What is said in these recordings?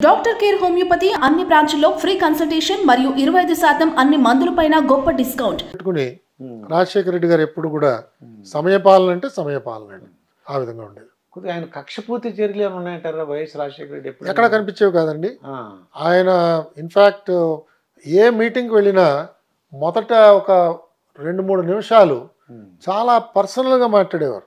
Doctor care homeopathy అన్ని బ్రాంచ్ల్లో free consultation మరియు 25% అన్ని మందులపైన గొప్ప డిస్కౌంట్. రాజశేఖర రెడ్డి గారు ఎప్పుడు కూడా సమయపాలన అంటే సమయపాలన ఆ విధంగా ఉండేది. ఆయన కక్షపూర్తి చర్యలు ఏమైనా ఉన్నాయంటారా వైఎస్ రాజశేఖర రెడ్డి? ఎక్కడ కనిపించేవి కాదండి. ఆయన ఇన్ఫ్యాక్ట్ ఏ మీటింగ్కి వెళ్ళినా మొదట ఒక 2-3 నిమిషాలు చాలా పర్సనల్గా మాట్లాడేవారు.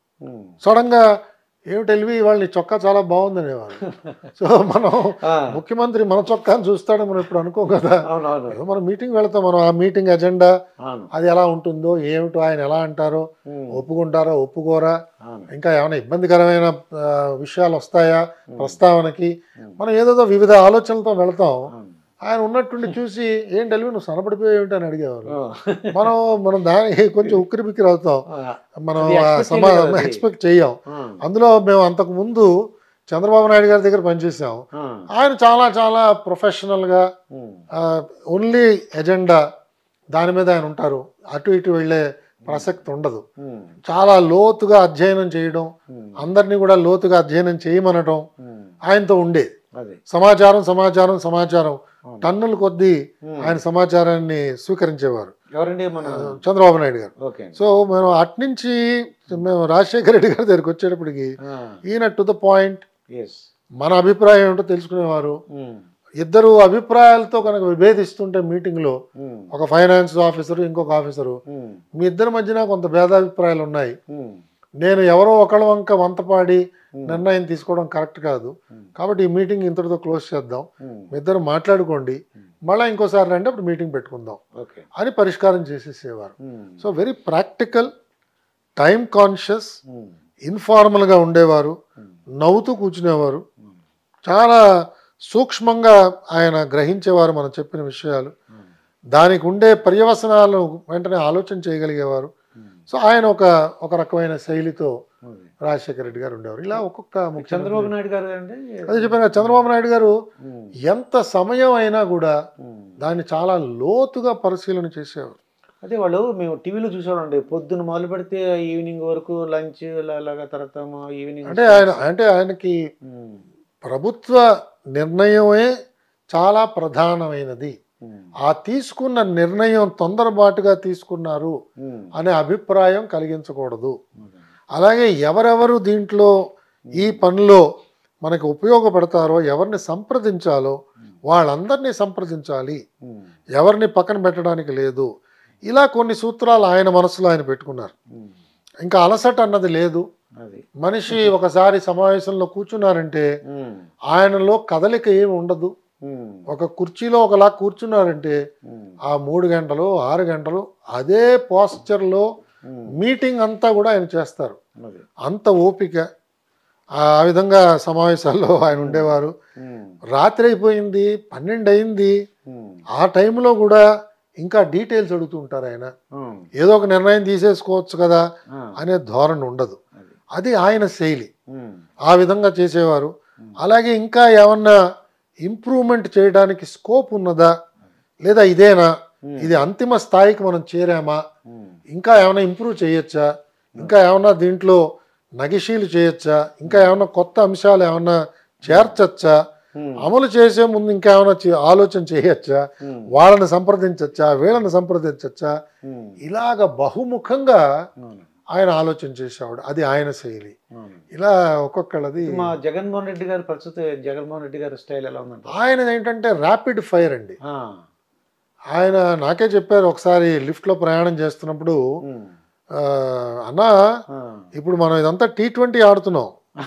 సడన్గా ఏమిటి ఎల్వి వాళ్ళని చొక్కా చాలా బాగుంది అనేవారు. సో మనం ముఖ్యమంత్రి మన చొక్కాని చూస్తాడని మనం ఇప్పుడు అనుకోం కదా. మనం మీటింగ్ వెళతాం, మనం ఆ మీటింగ్ ఎజెండా అది ఎలా ఉంటుందో ఏమిటో, ఆయన ఎలా అంటారో, ఒప్పుకుంటారో ఒప్పుకోరా, ఇంకా ఏమైనా ఇబ్బందికరమైన విషయాలు వస్తాయా ప్రస్తావనకి, మనం ఏదో వివిధ ఆలోచనలతో వెళతాం. ఆయన ఉన్నట్టుండి చూసి ఏంటి ఎల్వి నువ్వు సనపడిపోయి ఏమిటి అని అడిగేవారు. మనం దానికి కొంచెం ఉక్కిరి బిక్కిరి అవుతాం, మనం ఎక్స్పెక్ట్ చెయ్యం. అందులో మేము అంతకు ముందు చంద్రబాబు నాయుడు గారి దగ్గర పనిచేసాం. ఆయన చాలా చాలా ప్రొఫెషనల్గా ఓన్లీ ఎజెండా దాని మీద ఆయన ఉంటారు, అటు ఇటు వెళ్ళే ప్రసక్తి ఉండదు. చాలా లోతుగా అధ్యయనం చేయడం, అందరినీ కూడా లోతుగా అధ్యయనం చేయమనడం ఆయనతో ఉండేది. సమాచారం సమాచారం సమాచారం టన్నుల కొద్దీ ఆయన సమాచారాన్ని స్వీకరించేవారు. చంద్రబాబు నాయుడు గారు. సో మేము అట్నుంచి మేము రాజశేఖర రెడ్డి గారి దగ్గరికి వచ్చేటప్పటికి ఈయన టు ద పాయింట్, మన అభిప్రాయం ఏమిటో తెలుసుకునేవారు. ఇద్దరు అభిప్రాయాలతో కనుక విభేదిస్తుంటే మీటింగ్ లో ఒక ఫైనాన్స్ ఆఫీసరు ఇంకొక ఆఫీసరు, మీ ఇద్దరి మధ్యన కొంత భేదాభిప్రాయాలు ఉన్నాయి, నేను ఎవరో ఒకళ్ళ వంక వంతపాడి నిర్ణయం తీసుకోవడం కరెక్ట్ కాదు, కాబట్టి ఈ మీటింగ్ ఇంతటితో క్లోజ్ చేద్దాం, మీ ఇద్దరు మాట్లాడుకోండి, మళ్ళీ ఇంకోసారి రండి అప్పుడు మీటింగ్ పెట్టుకుందాం అని పరిష్కారం చేసేసేవారు. So very practical, time conscious, ఇన్ఫార్మల్గా ఉండేవారు, నవ్వుతూ కూర్చునేవారు, చాలా సూక్ష్మంగా ఆయన గ్రహించేవారు మనం చెప్పిన విషయాలు, దానికి ఉండే పర్యవసనాలను వెంటనే ఆలోచన చేయగలిగేవారు. సో ఆయన ఒక రకమైన శైలితో రాజశేఖర రెడ్డి గారు ఉండేవారు. ఇలా ఒక్కొక్క చంద్రబాబు నాయుడు గారు అంటే అదే చెప్పాను, చంద్రబాబు నాయుడు గారు ఎంత సమయం అయినా కూడా దాన్ని చాలా లోతుగా పరిశీలన చేసేవారు. అదే వాళ్ళు మేము టీవీలో చూసామండి, పొద్దున్న మొదలు పెడితే ఈవినింగ్ వరకు లంచ్ అలాగా, తర్వాత ఈవినింగ్ అంటే ఆయనకి ప్రభుత్వ నిర్ణయమే చాలా ప్రధానమైనది. ఆ తీసుకున్న నిర్ణయం తొందరపాటుగా తీసుకున్నారు అనే అభిప్రాయం కలిగించకూడదు. అలాగే ఎవరెవరు దీంట్లో ఈ పనిలో మనకి ఉపయోగపడతారో, ఎవరిని సంప్రదించాలో వాళ్ళందరినీ సంప్రదించాలి, ఎవరిని పక్కన పెట్టడానికి లేదు. ఇలా కొన్ని సూత్రాలు ఆయన మనసులో ఆయన పెట్టుకున్నారు. ఇంకా అలసట అన్నది లేదు. మనిషి ఒకసారి సమావేశంలో కూర్చున్నారంటే ఆయనలో కదలిక ఏమి ఉండదు. ఒక కుర్చీలో ఒకలా కూర్చున్నారంటే ఆ 3 గంటలు 6 గంటలు అదే పోస్చర్లో మీటింగ్ అంతా కూడా ఆయన చేస్తారు. అంత ఓపిక, ఆ విధంగా సమావేశాల్లో ఆయన ఉండేవారు. రాత్రి అయిపోయింది, 12 అయింది, ఆ టైంలో కూడా ఇంకా డీటెయిల్స్ అడుగుతూ ఉంటారు. ఆయన ఏదో ఒక నిర్ణయం తీసేసుకోవచ్చు కదా అనే ధోరణి ఉండదు. అది ఆయన శైలి, ఆ విధంగా చేసేవారు. అలాగే ఇంకా ఏమన్నా ఇంప్రూవ్మెంట్ చేయడానికి స్కోప్ ఉన్నదా, లేదా ఇదేనా, ఇది అంతిమ స్థాయికి మనం చేరామా, ఇంకా ఏమైనా ఇంప్రూవ్ చేయొచ్చా, ఇంకా ఏమన్నా దీంట్లో నగిషీలు చేయొచ్చా, ఇంకా ఏమన్నా కొత్త అంశాలు ఏమన్నా చేర్చచ్చా, అమలు చేసే ముందు ఇంకా ఏమైనా ఆలోచన చేయొచ్చా, వాళ్ళని సంప్రదించచ్చా, వీళ్ళని సంప్రదించచ్చా, ఇలాగ బహుముఖంగా ఆయన ఆలోచన చేసేవాడు. అది ఆయన శైలి. ఇలా ఒక్కొక్కళ్ళది. మా జగన్మోహన్ రెడ్డి గారి పరిస్థితి, జగన్మోహన్ రెడ్డి గారి స్టైల్ ఎలా ఉందంటే ఆయన ఏంటంటే ర్యాపిడ్ ఫైర్ అండి. ఆయన నాకే చెప్పారు ఒకసారి లిఫ్ట్లో ప్రయాణం చేస్తున్నప్పుడు, అన్నా ఇప్పుడు మనం ఇదంతా T20 ఆడుతున్నాం,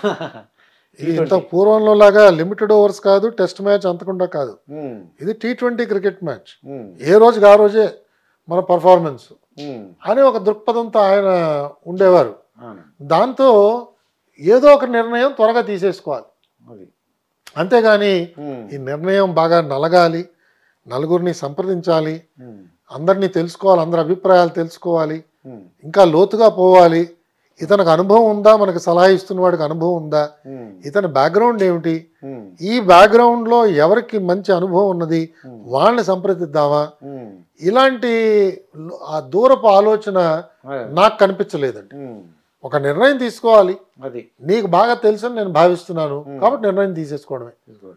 ఇంత పూర్వంలో లాగా లిమిటెడ్ ఓవర్స్ కాదు, టెస్ట్ మ్యాచ్ అంతకుండా కాదు, ఇది T20 క్రికెట్ మ్యాచ్, ఏ రోజుకి ఆ రోజే మన పర్ఫార్మెన్స్ అని ఒక దృక్పథంతో ఆయన ఉండేవారు. దాంతో ఏదో ఒక నిర్ణయం త్వరగా తీసేసుకోవాలి, అంతేగాని ఈ నిర్ణయం బాగా నలగాలి, నలుగురిని సంప్రదించాలి, అందరినీ తెలుసుకోవాలి, అందరి అభిప్రాయాలు తెలుసుకోవాలి, ఇంకా లోతుగా పోవాలి, ఇతనికి అనుభవం ఉందా, మనకు సలహా ఇస్తున్న వాడికి అనుభవం ఉందా, ఇతని బ్యాక్గ్రౌండ్ ఏమిటి, ఈ బ్యాక్గ్రౌండ్ లో ఎవరికి మంచి అనుభవం ఉన్నది వాళ్ళని సంప్రదిద్దామా, ఇలాంటి ఆ దూరపు ఆలోచన నాకు కనిపించలేదండి. ఒక నిర్ణయం తీసుకోవాలి, అది నీకు బాగా తెలుసని నేను భావిస్తున్నాను కాబట్టి నిర్ణయం తీసేసుకోవడమే.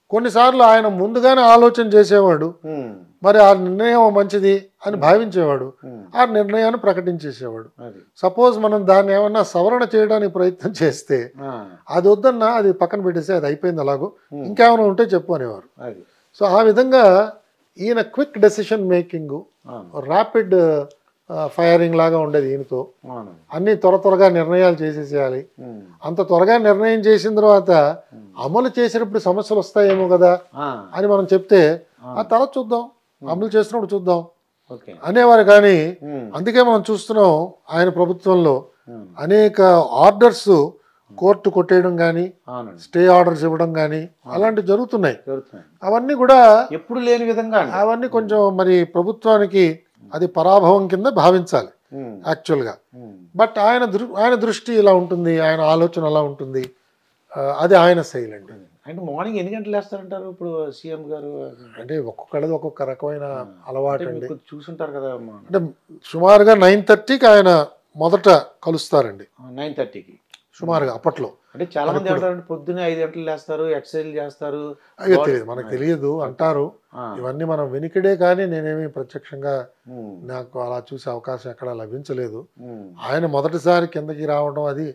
కొన్నిసార్లు ఆయన ముందుగానే ఆలోచన చేసేవాడు, మరి ఆ నిర్ణయం మంచిది అని భావించేవాడు, ఆ నిర్ణయాన్ని ప్రకటించేసేవాడు. సపోజ్ మనం దాన్ని ఏమన్నా సవరణ చేయడానికి ప్రయత్నం చేస్తే అది వద్దన్నా అది పక్కన పెట్టేసి అది అయిపోయింది అలాగో, ఇంకేమైనా ఉంటే చెప్పు అనేవారు. సో ఆ విధంగా ఈయన quick decision making, rapid firing లాగా ఉండేది ఈయనతో. అన్ని త్వరగా నిర్ణయాలు చేసేసేయాలి. అంత త్వరగా నిర్ణయం చేసిన తర్వాత అమలు చేసినప్పుడు సమస్యలు వస్తాయేమో కదా అని మనం చెప్తే ఆ తర్వాత చూద్దాం, అమలు చేసినప్పుడు చూద్దాం అనేవారు. కానీ అందుకే మనం చూస్తున్నాం ఆయన ప్రభుత్వంలో అనేక ఆర్డర్స్ కోర్టు కొట్టేయడం కానీ, స్టే ఆర్డర్స్ ఇవ్వడం కానీ అలాంటివి జరుగుతున్నాయి. అవన్నీ కూడా ఎప్పుడు లేని విధంగా, అవన్నీ కొంచెం మరి ప్రభుత్వానికి అది పరాభవం కింద భావించాలి యాక్చువల్గా. బట్ ఆయన దృష్టి ఇలా ఉంటుంది, ఆయన ఆలోచన అలా ఉంటుంది, అది ఆయన శైలి అండి. అంటే మార్నింగ్ ఎన్ని గంటలు వేస్తారంటారు ఇప్పుడు సీఎం గారు? అంటే ఒక్కొక్కళ్ళది ఒక్కొక్క రకమైన అలవాటు అండి. చూసుంటారు కదా. అంటే సుమారుగా 9:30కి ఆయన మొదట కలుస్తారండి. 9:30కి సుమారుగా అప్పట్లో. అంటే చాలా మంది అంటారు పొద్దున్నే 5 గంటలు లేస్తారు, ఎక్సర్సైజ్ చేస్తారు. అయ్యో తెలియదు, మనకు తెలియదు అంటారు. ఇవన్నీ మనం వెనికిడే, కానీ నేనేమి ప్రత్యక్షంగా నాకు అలా చూసే అవకాశం ఎక్కడా లభించలేదు. ఆయన మొదటిసారి కిందకి రావడం అది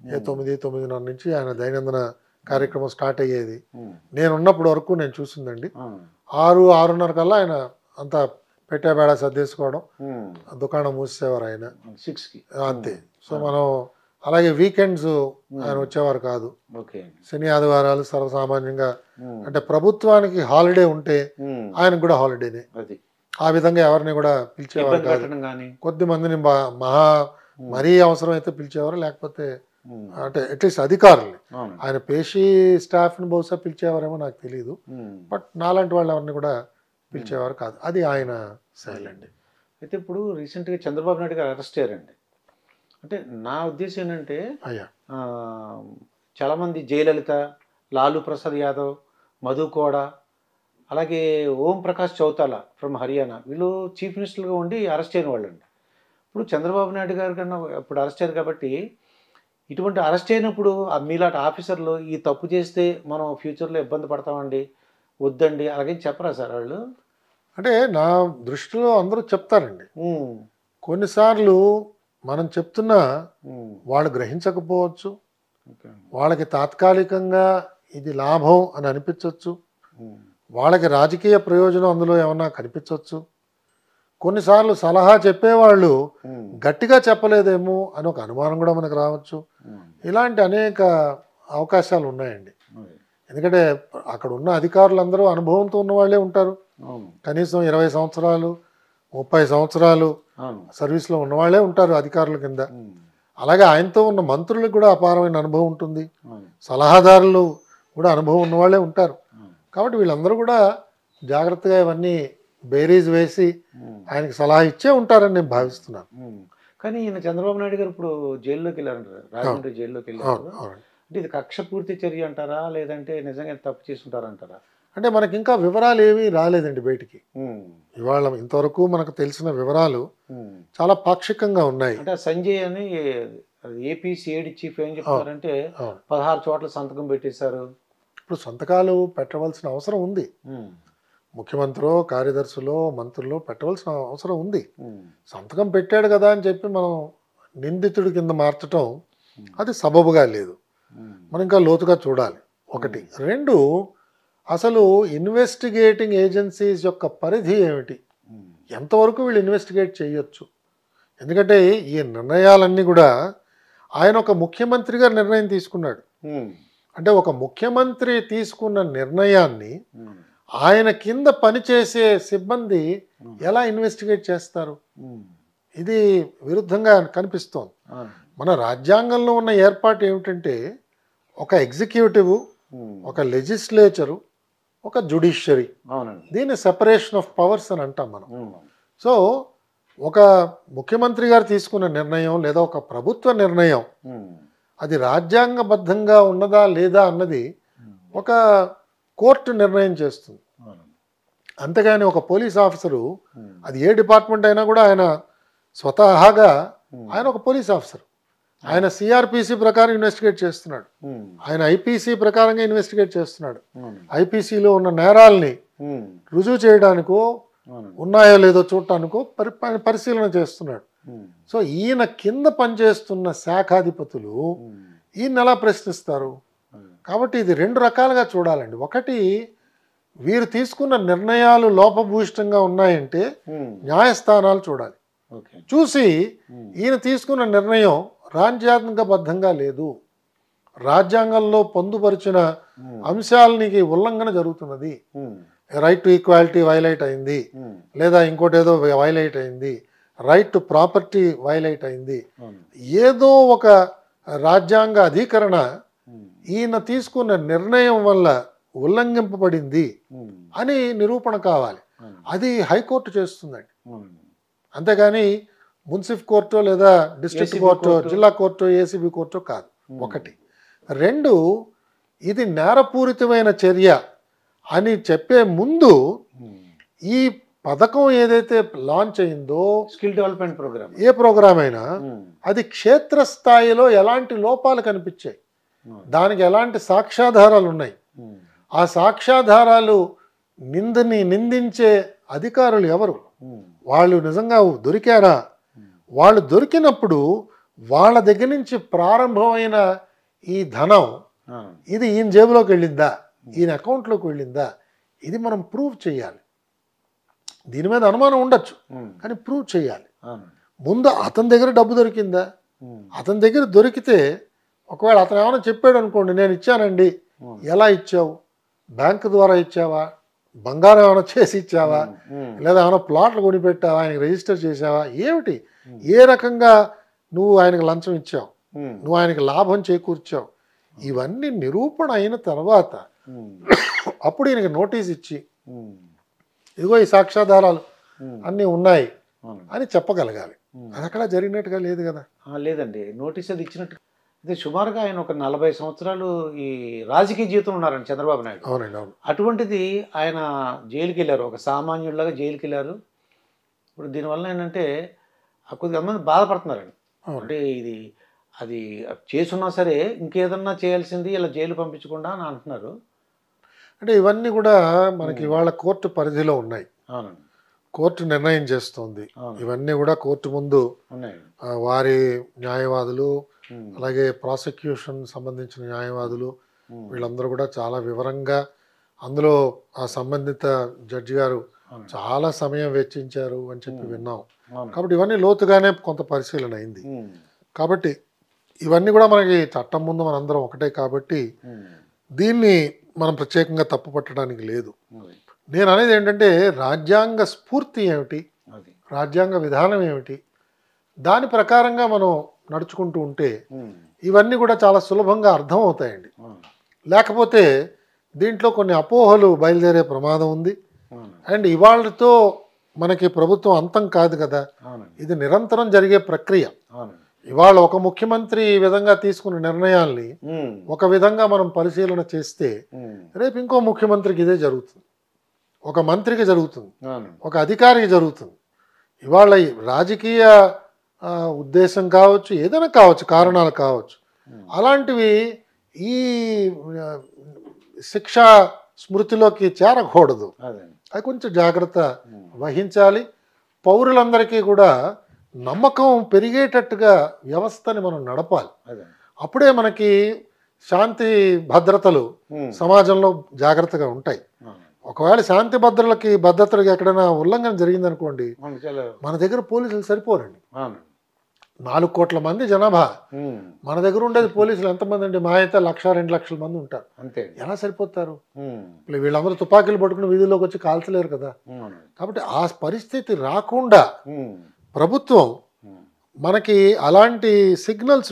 9:30 నుంచి ఆయన దైనందిన కార్యక్రమం స్టార్ట్ అయ్యేది. నేనున్నప్పటి వరకు నేను చూసిందండి. 6-6:30 కల్లా ఆయన అంతా పెట్టేబేడ సర్దేసుకోవడం, దుకాణం మూసేవారు ఆయన 6కి అంతే. సో మనం అలాగే వీకెండ్స్ ఆయన వచ్చేవారు కాదు. శని ఆదివారాలు సర్వసామాన్యంగా, అంటే ప్రభుత్వానికి హాలిడే ఉంటే ఆయనకు కూడా హాలిడేనే. ఆ విధంగా ఎవరిని కూడా పిలిచేవారు కాదు. కొద్ది మందిని మరీ అవసరం అయితే పిలిచేవారు, లేకపోతే అంటే అట్లీస్ట్ అధికారుల్ని, ఆయన పేషీ స్టాఫ్ని బహుశా పిలిచేవారేమో నాకు తెలియదు. బట్ నాలాంటి వాళ్ళు ఎవరిని కూడా పిలిచేవారు కాదు. అది ఆయన శైలి అండి. అయితే ఇప్పుడు రీసెంట్గా చంద్రబాబు నాయుడు గారు అరెస్ట్ అయ్యారండి. అంటే నా ఉద్దేశం ఏంటంటే, చాలామంది జయలలిత, లాలూ ప్రసాద్ యాదవ్, మధు కోడా, అలాగే ఓం ప్రకాష్ చౌతాలా ఫ్రమ్ హర్యానా, వీళ్ళు చీఫ్ మినిస్టర్గా ఉండి అరెస్ట్ అయిన వాళ్ళు అండి. ఇప్పుడు చంద్రబాబు నాయుడు గారి కన్నా ఇప్పుడు అరెస్ట్ అయ్యారు కాబట్టి, ఇటువంటి అరెస్ట్ అయినప్పుడు మీలాంటి ఆఫీసర్లు ఈ తప్పు చేస్తే మనం ఫ్యూచర్లో ఇబ్బంది పడతామండి, వద్దండి అలాగే చెప్పరా సార్ వాళ్ళు? అంటే నా దృష్టిలో అందరూ చెప్తారండి. కొన్నిసార్లు మనం చెప్తున్నా వాళ్ళు గ్రహించకపోవచ్చు, వాళ్ళకి తాత్కాలికంగా ఇది లాభం అని అనిపించవచ్చు, వాళ్ళకి రాజకీయ ప్రయోజనం అందులో ఏమన్నా కనిపించవచ్చు. కొన్నిసార్లు సలహా చెప్పేవాళ్ళు గట్టిగా చెప్పలేదేమో అని ఒక అనుమానం కూడా మనకు రావచ్చు. ఇలాంటి అనేక అవకాశాలు ఉన్నాయండి. ఎందుకంటే అక్కడ ఉన్న అధికారులందరూ అనుభవంతో ఉన్న వాళ్ళే ఉంటారు. కనీసం 20 సంవత్సరాలు 30 సంవత్సరాలు సర్వీస్లో ఉన్నవాళ్లే ఉంటారు అధికారుల కింద. అలాగే ఆయనతో ఉన్న మంత్రులకు కూడా అపారమైన అనుభవం ఉంటుంది, సలహాదారులు కూడా అనుభవం ఉన్నవాళ్లే ఉంటారు. కాబట్టి వీళ్ళందరూ కూడా జాగ్రత్తగా ఇవన్నీ బేరీజ్ వేసి ఆయనకి సలహా ఇచ్చే ఉంటారని నేను భావిస్తున్నాను. కానీ ఈయన చంద్రబాబు నాయుడు గారు ఇప్పుడు జైల్లోకి వెళ్ళారంటారు, రాజమండ్రి జైల్లోకి వెళ్ళారు. అంటే ఇది కక్ష పూర్తి చర్య అంటారా, లేదంటే నిజంగా తప్పు చేసుకుంటారంటారా? అంటే మనకి ఇంకా వివరాలు ఏమీ రాలేదండి బయటికి. ఇవాళ ఇంతవరకు మనకు తెలిసిన వివరాలు చాలా పాక్షికంగా ఉన్నాయి. అంటే సంజయ్ అని ఏపీ సిఐడి చీఫ్ ఏం చెప్తారంటే 16 చోట్ల సంతకం పెట్టేశారు. ఇప్పుడు సంతకాలు పెట్టవలసిన అవసరం ఉంది. ముఖ్యమంత్రి, కార్యదర్శులు, మంత్రులు పెట్టవలసిన అవసరం ఉంది. సంతకం పెట్టాడు కదా అని చెప్పి మనం నిందితుడి కింద మార్చటం అది సబబుగా లేదు. మనం ఇంకా లోతుగా చూడాలి. ఒకటి. రెండు, అసలు ఇన్వెస్టిగేటింగ్ ఏజెన్సీస్ యొక్క పరిధి ఏమిటి, ఎంతవరకు వీళ్ళు ఇన్వెస్టిగేట్ చేయొచ్చు? ఎందుకంటే ఈ నిర్ణయాలన్నీ కూడా ఆయన ఒక ముఖ్యమంత్రిగా నిర్ణయం తీసుకున్నాడు. అంటే ఒక ముఖ్యమంత్రి తీసుకున్న నిర్ణయాన్ని ఆయన కింద పనిచేసే సిబ్బంది ఎలా ఇన్వెస్టిగేట్ చేస్తారు? ఇది విరుద్ధంగా కనిపిస్తోంది. మన రాజ్యాంగంలో ఉన్న ఏర్పాటు ఏమిటంటే ఒక ఎగ్జిక్యూటివ్, ఒక లెజిస్లేచరు, ఒక జ్యుడిషియరీ. దీన్ని సెపరేషన్ ఆఫ్ పవర్స్ అని అంటాం మనం. సో ఒక ముఖ్యమంత్రి గారు తీసుకున్న నిర్ణయం లేదా ఒక ప్రభుత్వ నిర్ణయం అది రాజ్యాంగబద్ధంగా ఉన్నదా లేదా అన్నది ఒక కోర్టు నిర్ణయం చేస్తుంది. అంతేగాని ఒక పోలీస్ ఆఫీసరు, అది ఏ డిపార్ట్మెంట్ అయినా కూడా ఆయన స్వతహాగా ఆయన ఒక పోలీస్ ఆఫీసర్, ఆయన సిఆర్పిసి ప్రకారం ఇన్వెస్టిగేట్ చేస్తున్నాడు, ఆయన ఐపీసీ ప్రకారంగా ఇన్వెస్టిగేట్ చేస్తున్నాడు. ఐపీసీలో ఉన్న నేరాల్ని రుజువు చేయడానికో ఉన్నాయో లేదో చూడటానికో పరిశీలన చేస్తున్నాడు. సో ఈయన కింద పనిచేస్తున్న శాఖాధిపతులు ఈయన ఎలా ప్రశ్నిస్తారు? కాబట్టి ఇది రెండు రకాలుగా చూడాలండి. ఒకటి, వీరు తీసుకున్న నిర్ణయాలు లోపభూయిష్టంగా ఉన్నాయంటే న్యాయస్థానాలు చూడాలి, చూసి ఈయన తీసుకున్న నిర్ణయం రాజ్యాంగబద్ధంగా లేదు, రాజ్యాంగంలో పొందుపరిచిన అంశాలకి ఉల్లంఘన జరుగుతున్నది, రైట్ టు ఈక్వాలిటీ వైలేట్ అయింది, లేదా ఇంకోటి ఏదో వైలేట్ అయింది, రైట్ టు ప్రాపర్టీ వైలేట్ అయింది, ఏదో ఒక రాజ్యాంగ అధికరణ ఈయన తీసుకున్న నిర్ణయం వల్ల ఉల్లంఘింపబడింది అని నిరూపణ కావాలి. అది హైకోర్టు చేస్తుందండి. అంతేగాని మున్సిఫ్ కోర్టు లేదా డిస్ట్రిక్ట్ కోర్టు, జిల్లా కోర్టు, ఏసీబీ కోర్టు కాదు. ఒకటి. రెండు, ఇది నేరపూరితమైన చర్య అని చెప్పే ముందు ఈ పథకం ఏదైతే లాంచ్ అయిందో, స్కిల్ డెవలప్మెంట్ ప్రోగ్రామ్, ఏ ప్రోగ్రామ్ అయినా అది క్షేత్రస్థాయిలో ఎలాంటి లోపాలు కనిపించాయి, దానికి ఎలాంటి సాక్ష్యాధారాలు ఉన్నాయి, ఆ సాక్ష్యాధారాలు నిందించే అధికారులు ఎవరు, వాళ్ళు నిజంగా దొరికారా, వాళ్ళు దొరికినప్పుడు వాళ్ళ దగ్గర నుంచి ప్రారంభమైన ఈ ధనం ఇది ఈయన జేబులోకి వెళ్ళిందా, ఈయన అకౌంట్లోకి వెళ్ళిందా, ఇది మనం ప్రూవ్ చేయాలి. దీని మీద అనుమానం ఉండొచ్చు కానీ ప్రూవ్ చేయాలి. ముందు అతని దగ్గర డబ్బు దొరికిందా, అతని దగ్గర దొరికితే ఒకవేళ అతను ఏమైనా చెప్పాడు అనుకోండి, నేను ఇచ్చానండి, ఎలా ఇచ్చావు, బ్యాంకు ద్వారా ఇచ్చావా, బంగారం ఏమైనా చేసి ఇచ్చావా, లేదా ఏమైనా ప్లాట్లు కొనిపెట్టావా, ఆయనకి రిజిస్టర్ చేసావా, ఏమిటి, ఏ రకంగా నువ్వు ఆయనకు లంచం ఇచ్చావు, నువ్వు ఆయనకి లాభం చేకూర్చావు, ఇవన్నీ నిరూపణ అయిన తర్వాత అప్పుడు ఈయనకి నోటీస్ ఇచ్చి ఇదిగో ఈ సాక్ష్యాధారాలు అన్నీ ఉన్నాయి అని చెప్పగలగాలి. అది అక్కడ జరిగినట్టుగా లేదు కదా. లేదండి, నోటీస్ అది ఇచ్చినట్టు. ఇది సుమారుగా ఆయన ఒక 40 సంవత్సరాలు ఈ రాజకీయ జీవితం ఉన్నారండి చంద్రబాబు నాయుడు. అవునండి, అవును. అటువంటిది ఆయన జైలుకి వెళ్ళారు, ఒక సామాన్యుడిలాగా జైలుకి వెళ్ళారు. ఇప్పుడు దీనివల్ల ఏంటంటే కొద్దిగా మంది బాధపడుతున్నారండి. అంటే ఇది అది చేసున్నా సరే ఇంకేదన్నా చేయాల్సింది ఇలా జైలు పంపించకుండా అని అంటున్నారు. అంటే ఇవన్నీ కూడా మనకి ఇవాళ కోర్టు పరిధిలో ఉన్నాయి. అవునండి, కోర్టు నిర్ణయం చేస్తోంది. ఇవన్నీ కూడా కోర్టు ముందు వారి న్యాయవాదులు, అలాగే ప్రాసిక్యూషన్ సంబంధించిన న్యాయవాదులు, వీళ్ళందరూ కూడా చాలా వివరంగా అందులో ఆ సంబంధిత జడ్జి గారు చాలా సమయం వెచ్చించారు అని చెప్పి విన్నాం. కాబట్టి ఇవన్నీ లోతుగానే కొంత పరిశీలన అయింది. కాబట్టి ఇవన్నీ కూడా మనకి చట్టం ముందు మనందరం ఒకటే కాబట్టి దీన్ని మనం ప్రత్యేకంగా తప్పు పట్టడానికి లేదు. నేను అనేది ఏంటంటే రాజ్యాంగ స్ఫూర్తి ఏమిటి, రాజ్యాంగ విధానం ఏమిటి, దాని ప్రకారంగా మనం నడుచుకుంటూ ఉంటే ఇవన్నీ కూడా చాలా సులభంగా అర్థం అవుతాయండి. లేకపోతే దీంట్లో కొన్ని అపోహలు బయలుదేరే ప్రమాదం ఉంది. అండ్ ఇవాళతో మనకి ప్రభుత్వం అంతం కాదు కదా, ఇది నిరంతరం జరిగే ప్రక్రియ. ఇవాళ ఒక ముఖ్యమంత్రి ఈ విధంగా తీసుకున్న నిర్ణయాల్ని ఒక విధంగా మనం పరిశీలన చేస్తే రేపు ఇంకో ముఖ్యమంత్రికి ఇదే జరుగుతుంది, ఒక మంత్రికి జరుగుతుంది, ఒక అధికారికి జరుగుతుంది. ఇవాళ రాజకీయ ఉద్దేశం కావచ్చు, ఏదైనా కావచ్చు, కారణాలు కావచ్చు, అలాంటివి ఈ శిక్షా స్మృతిలోకి చేరకూడదు. అది కొంచెం జాగ్రత్త వహించాలి. పౌరులందరికీ కూడా నమ్మకం పెరిగేటట్టుగా వ్యవస్థని మనం నడపాలి. అప్పుడే మనకి శాంతి భద్రతలు సమాజంలో జాగ్రత్తగా ఉంటాయి. ఒకవేళ శాంతి భద్రతలకి ఎక్కడైనా ఉల్లంఘన జరిగిందనుకోండి, మన దగ్గర పోలీసులు సరిపోరండి. 4 కోట్ల మంది జనాభా, మన దగ్గర ఉండేది పోలీసులు ఎంతమంది అండి? మా అయితే 1-2 లక్షల మంది ఉంటారు. అంతే, ఎలా సరిపోతారు? వీళ్ళందరూ తుపాకీలు పట్టుకుని వీధుల్లోకి వచ్చి కాల్చలేరు కదా. కాబట్టి ఆ పరిస్థితి రాకుండా ప్రభుత్వం మనకి అలాంటి సిగ్నల్స్